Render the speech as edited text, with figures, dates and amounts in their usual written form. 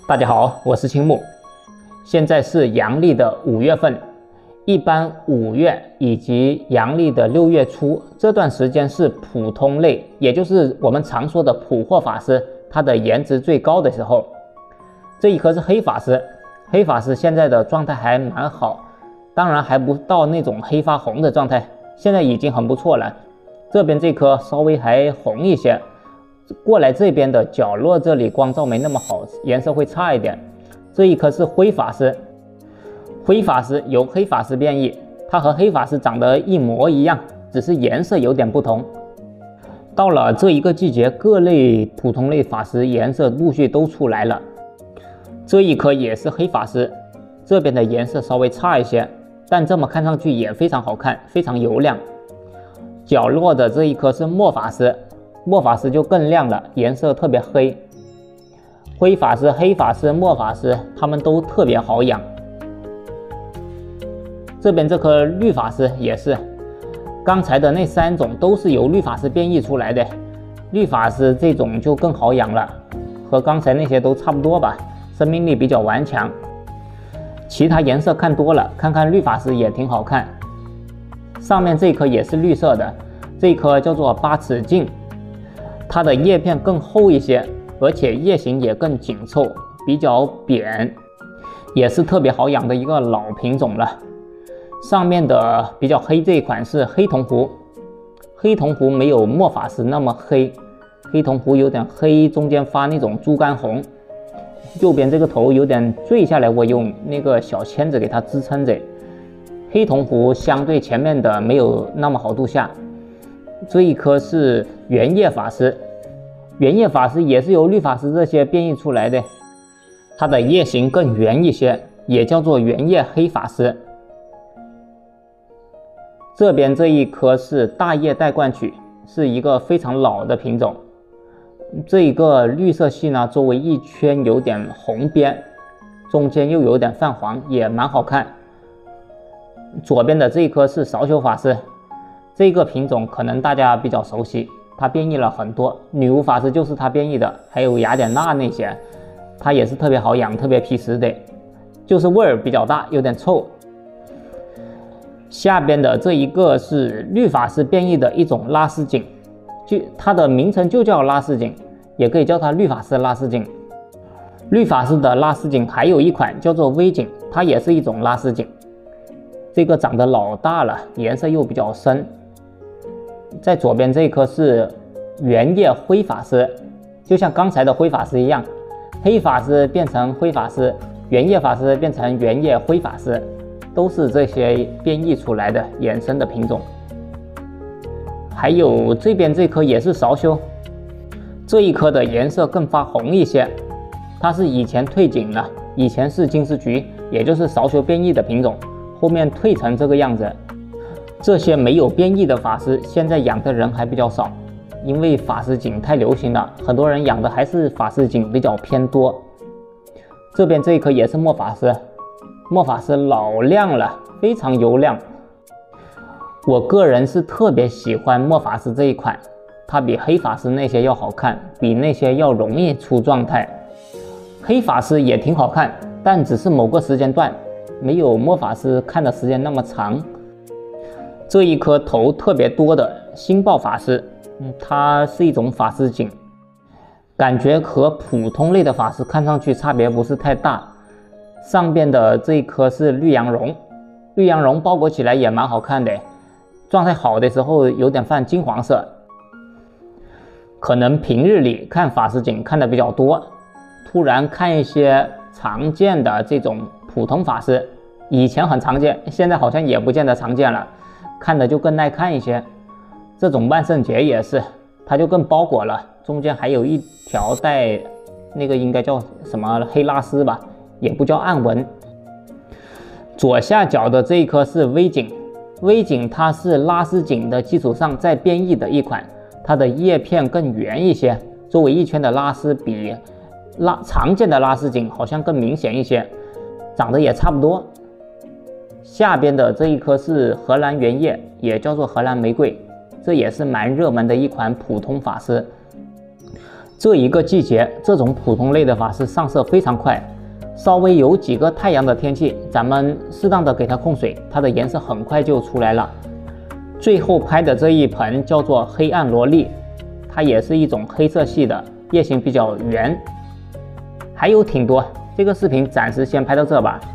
大家好，我是青木。现在是阳历的5月份，一般5月以及阳历的6月初这段时间是普通类，也就是我们常说的普货法师，它的颜值最高的时候。这一颗是黑法师，黑法师现在的状态还蛮好，当然还不到那种黑发红的状态，现在已经很不错了。这边这颗稍微还红一些。过来这边的角落这里光照没那么好，颜色会差一点。这一颗是灰法师，灰法师由黑法师变异，它和黑法师长得一模一样，只是颜色有点不同。到了这一个季节，各类普通类法师颜色陆续都出来了。这一颗也是黑法师，这边的颜色稍微差一些，但这么看上去也非常好看，非常油亮。角落的这一颗是墨法师，墨法师就更亮了，颜色特别黑。灰法师、黑法师、墨法师，他们都特别好养。这边这颗绿法师也是，刚才的那3种都是由绿法师变异出来的。绿法师这种就更好养了，和刚才那些都差不多吧，生命力比较顽强。其他颜色看多了，看看绿法师也挺好看。上面这颗也是绿色的，这颗叫做8尺镜。它的叶片更厚一些，而且叶形也更紧凑，比较扁，也是特别好养的一个老品种了。上面的比较黑这一款是黑铜壶，黑铜壶没有墨法师那么黑，黑铜壶有点黑，中间发那种猪肝红。右边这个头有点坠下来，我用那个小签子给它支撑着。黑铜壶相对前面的没有那么好度下。这一颗是原叶法师，原叶法师也是由绿法师这些变异出来的，它的叶形更圆一些，也叫做原叶黑法师。这边这一颗是大叶带冠曲，是一个非常老的品种。这一个绿色系呢，周围一圈有点红边，中间又有点泛黄，也蛮好看。左边的这一颗是少朽法师。这个品种可能大家比较熟悉，它变异了很多，女巫法师就是它变异的，还有雅典娜那些，它也是特别好养，特别皮实的，就是味儿比较大，有点臭。下边的这一个是绿法师变异的一种拉丝锦，它的名称就叫拉丝锦，也可以叫它绿法师拉丝锦。绿法师的拉丝锦还有一款叫做微锦，它也是一种拉丝锦，这个长得老大了，颜色又比较深。在左边这一颗是原叶灰法师，就像刚才的灰法师一样，黑法师变成灰法师，原叶法师变成原叶灰法师，都是这些变异出来的衍生的品种。还有这边这颗也是少朽，这一颗的颜色更发红一些，它是以前退景了，以前是金丝菊，也就是少朽变异的品种，后面退成这个样子。这些没有变异的法师现在养的人还比较少，因为法师锦太流行了，很多人养的还是法师锦比较偏多。这边这一颗也是墨法师，墨法师老亮了，非常油亮。我个人是特别喜欢墨法师这一款，它比黑法师那些要好看，比那些要容易出状态。黑法师也挺好看，但只是某个时间段，没有墨法师看的时间那么长。这一颗头特别多的星爆法师，它是一种法师锦，感觉和普通类的法师看上去差别不是太大。上边的这一颗是绿羊绒，绿羊绒包裹起来也蛮好看的，状态好的时候有点泛金黄色。可能平日里看法师锦看的比较多，突然看一些常见的这种普通法师，以前很常见，现在好像也不见得常见了，看的就更耐看一些。这种万圣节也是，它就更包裹了，中间还有一条带那个应该叫什么黑拉丝吧，也不叫暗纹。左下角的这一颗是微锦，微锦它是拉丝锦的基础上再变异的一款，它的叶片更圆一些，周围一圈的拉丝比常见的拉丝锦好像更明显一些，长得也差不多。下边的这一颗是荷兰原叶，也叫做荷兰玫瑰，这也是蛮热门的一款普通法师。 这一个季节，这种普通类的法师上色非常快，稍微有几个太阳的天气，咱们适当的给它控水，它的颜色很快就出来了。最后拍的这一盆叫做黑暗萝莉，它也是一种黑色系的，叶形比较圆，还有挺多。这个视频暂时先拍到这吧。